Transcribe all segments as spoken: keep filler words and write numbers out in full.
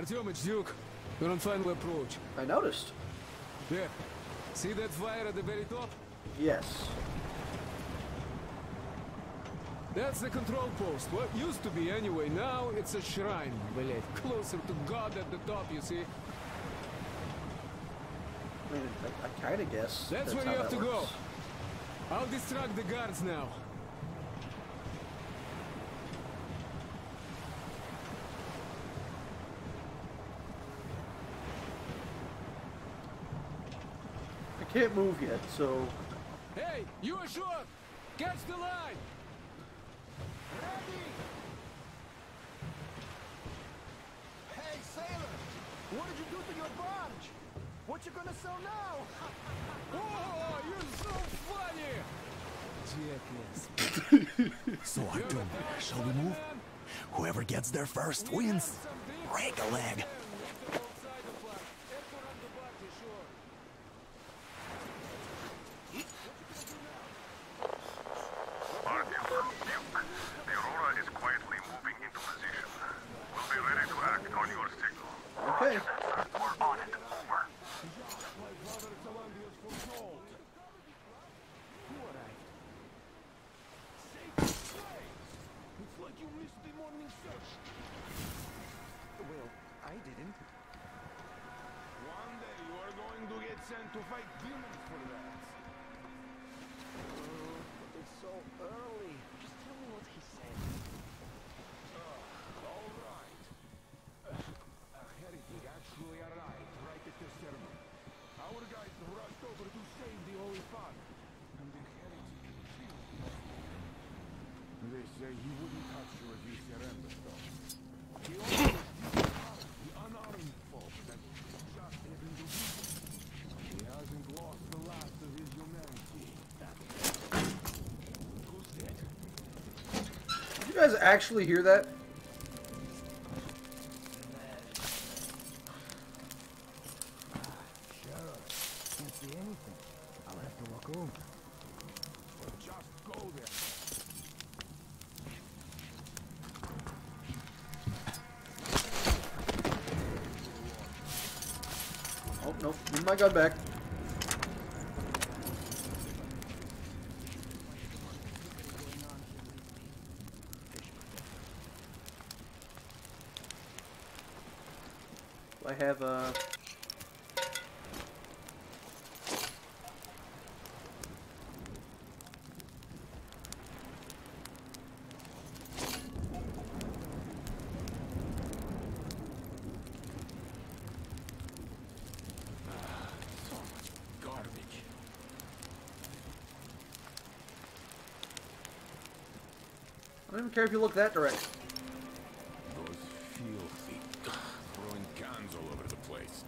Artyomich, Duke, we're on final approach. I noticed. There. See that fire at the very top? Yes. That's the control post. What used to be anyway. Now it's a shrine, блять. Closer to God at the top, you see? I mean, I, I kind of guess. That's, that's where how you have that to works. go. I'll distract the guards now. I can't move yet, so... Hey, you ashore! Catch the line! Ready! Hey, sailor! What did you do to your barge? What you gonna sell now? Oh, you're so funny! Jackass. So Artyom, shall we move? Whoever gets there first wins. Break a leg. The Aurora is quietly moving into position. We'll be ready to act on your signal. Okay. We're on it. Over. It's like you missed the morning search. Well, I didn't. One day you are going to get sent to fight demons for that. Uh, it's so early. Just tell me what he said. Uh, all right. Uh, a heretic actually arrived right at the ceremony. Our guys rushed over to save the Holy Father. And the heretic killed him. They say he wouldn't touch you if you surrendered, though. He always used the unarmed folk that just haven't been. He hasn't lost the last of his humanity. Who's dead? Did you guys actually hear that? Sheriff, can't see anything. I'll have to walk over. Or just go there. Oh, nope. Need my gun back. I have uh Garbage. I don't even care if you look that direction. Those filthy, throwing cans all over the place.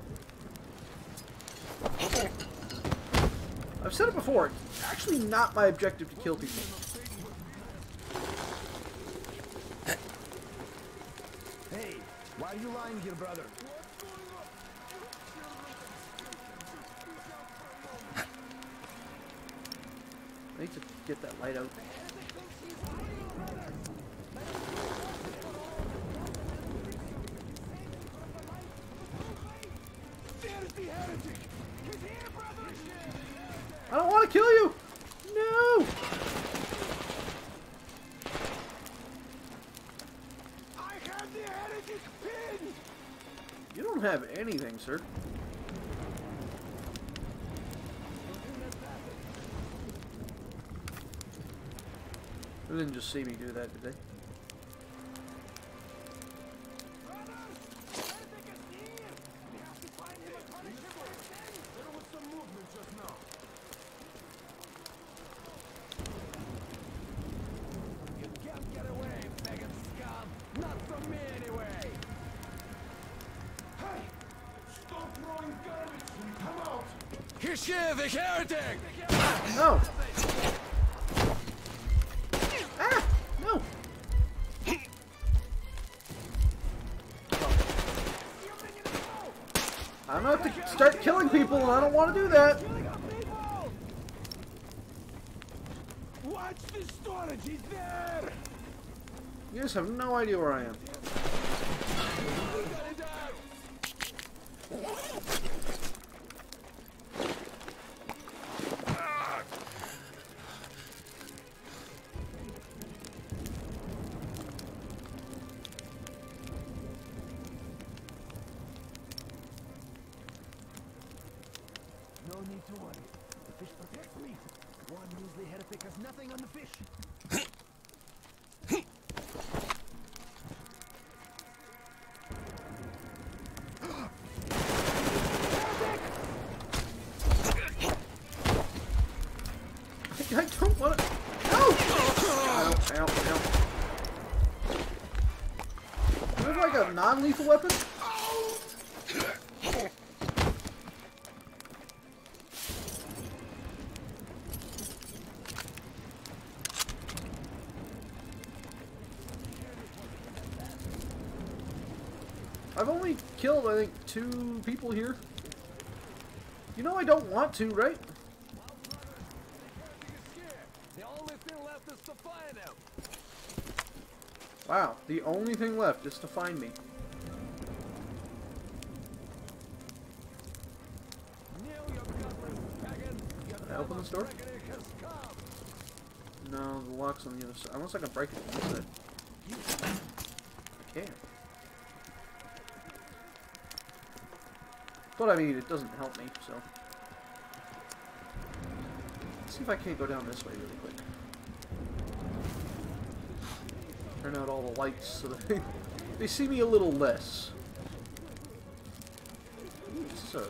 I've said it before, it's actually not my objective to kill people. Hey, why are you lying here, brother? I need to get that light out. I don't want to kill you! No! I have the heretic pin! You don't have anything, sir. They didn't just see me do that, did they? There was some movement just now. You can't get away, pagan scum! Not from me, anyway! Hey! Stop throwing garbage and come out! He's here, the heretic! No! Ah! No! I'm gonna have to start killing people, and I don't want to do that. Watch the storage, he's there! You guys have no idea where I am. You gotta die! No need to worry. The fish protects me. One measly heretic has nothing on the fish. I don't want to. No! Ow, ow, ow. Do you have like a non-lethal weapon? I've only killed, I think, two people here. You know I don't want to, right? The only thing left is to find him. Wow, the only thing left is to find me. Can I open this door? No, the lock's on the other side. Unless I can break it from this side. I can't. But I mean, it doesn't help me, so. Let's see if I can't go down this way really quick. Turn out all the lights so that they, they see me a little less. Ooh, so.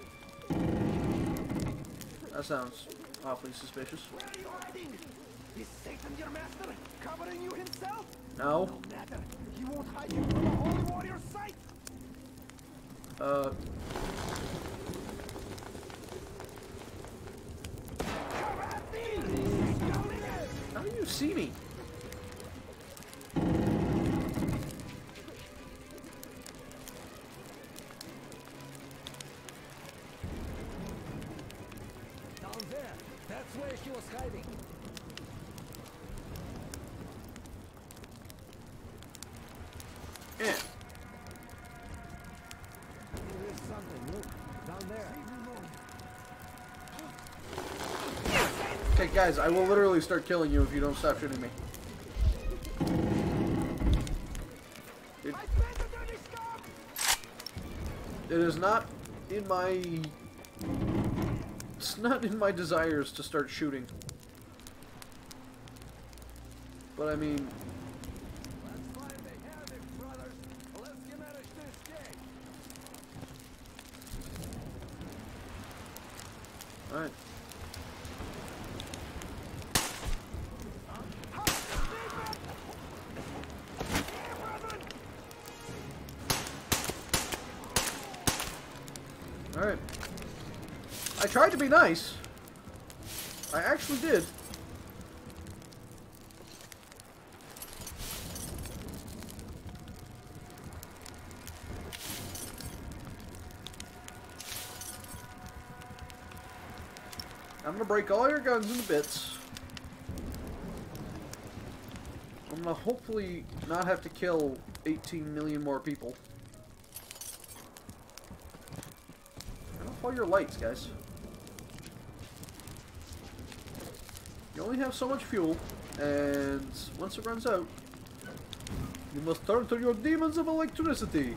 That sounds awfully suspicious. Where are you hiding? Is Satan your master, covering you himself? No. No matter. He won't hide you from a holy warrior's sight. Uh. How do you see me? Down there. That's where he was hiding. Yeah. There is something. Look. Down there. Okay, guys, I will literally start killing you if you don't stop shooting me. It, it is not in my... It's not in my desires to start shooting. But I mean... Let's find the heretic, brothers. Let's manage to escape. Alright. Alright. I tried to be nice. I actually did. I'm gonna break all your guns into bits. I'm gonna hopefully not have to kill eighteen million more people. Turn off all your lights, guys. You only have so much fuel, and once it runs out, you must turn to your demons of electricity.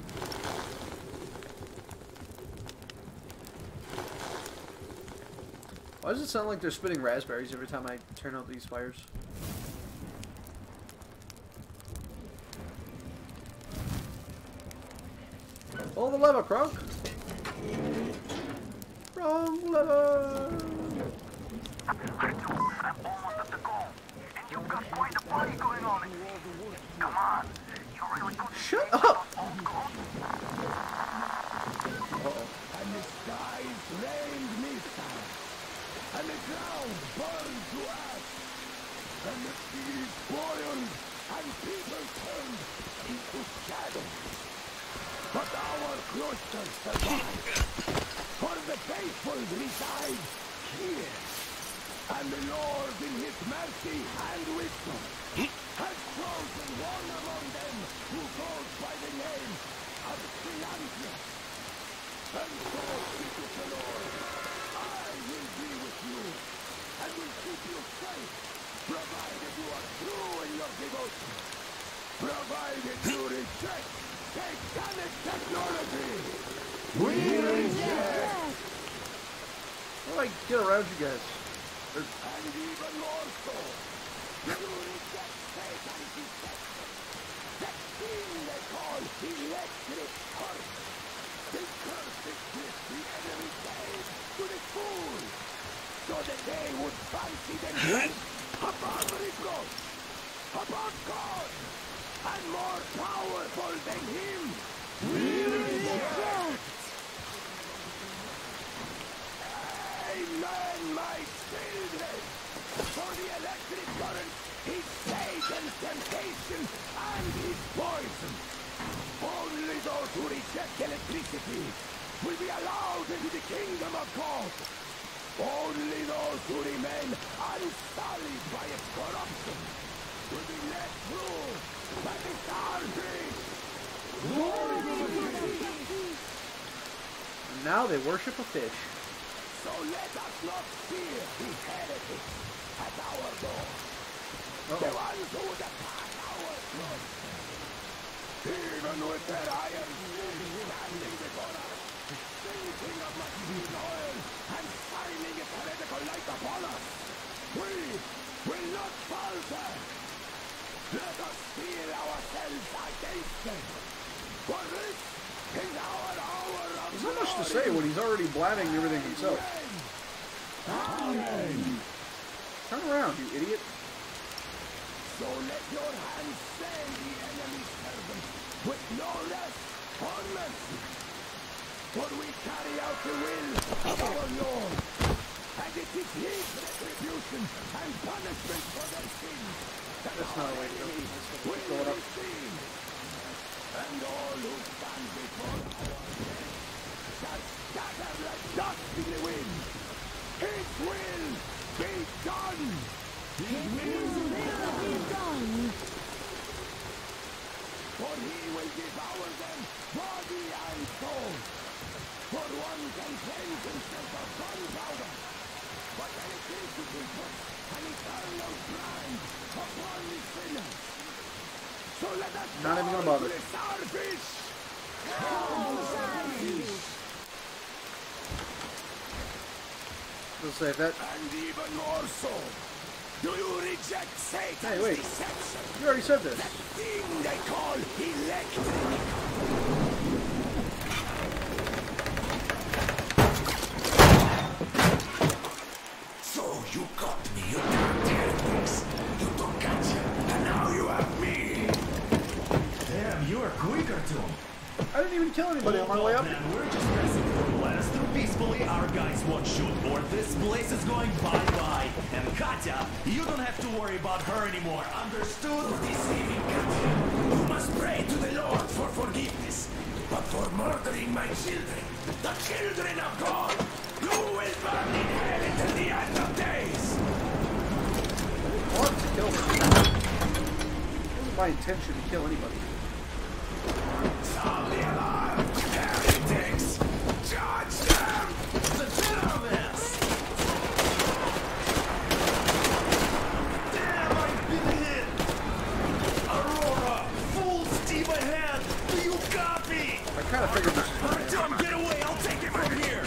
Why does it sound like they're spitting raspberries every time I turn out these fires? Pull the lever, Kronk! Wrong lever! I'm almost at the goal. And you've got quite a party going on. Come on. You're really good. Shut up! Uh-oh. And the skies rained missile. And the ground burned to ash. And the seas boiled. And people turned into shadows. But our cloister survived. For the faithful reside here. And the Lord in his mercy and wisdom has chosen one among them who goes by the name of Silantius. Provided you reject satanic technology. We reject! How do I get around you guys? Or, And even more so, you reject Satan's deception. That thing they call electric curse. The curse that gives the enemy faith to the fool, so that they would fancy themselves above reproach, above God, and more powerful than him. We reject! Amen, my children! For the electric current is Satan's temptation and his poison. Only those who reject electricity will be allowed into the kingdom of God. Only those who remain unsullied by its corruption will be let through by the starfish. and now they worship a fish. So let us not fear the heretics at our door. Uh-oh. The ones who would attack our blood. Even with their iron shields standing before us, thinking of machine oil and shining its heretical light upon us, we will not falter. Let us steel ourselves against them. For this is our hour of There's not much to say when he's already blabbing everything himself. Amen. Turn around, you idiot. So let your hands slay the enemy's servants with no rest or mercy. For we carry out the will of our Lord, and it is his retribution and punishment for their sins that That's not a way to go. enemies Let's will go it up. receive. And all who stand before our dead shall scatter like dust in the wind. His will be done. His will be done! For he will devour them, body and soul. For one can cleanse himself of gunpowder, but electricity puts an eternal brand upon the sinners. So let us Not even gonna fall bother. to the starfish. Let's say that. And even more so, do you reject Satan's Hey, wait. deception? You already said this. Thing they call electric. So you got me, you damn heretics. You don't catch it, and now you have me. Damn, you are quicker, Tom. I didn't even kill anybody on my way up. Man, we're just passing through. Let us through peacefully. Our guys won't shoot, or this place is going bye-bye. And Katya, you don't have to worry about her anymore. Understood? Deceiving Katya. You must pray to the Lord for forgiveness. But for murdering my children, the children of God, you will burn in hell until the end of days. I wanted to kill her. It wasn't my intention to kill anybody. Sound the alarm, heretics! Judge them! The terrorists! Damn, I've been hit! Aurora, full steam ahead! Do you copy? I kind of figured this was Tom, get away! I'll take it from here!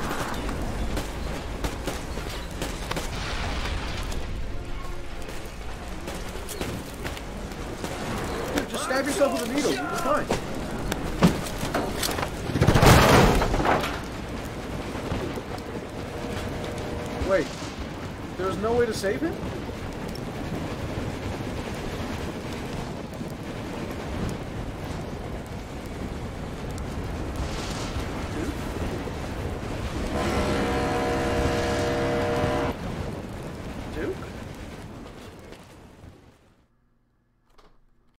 Dude, just stab yourself with a needle. You'll be fine. Wait. There's no way to save him?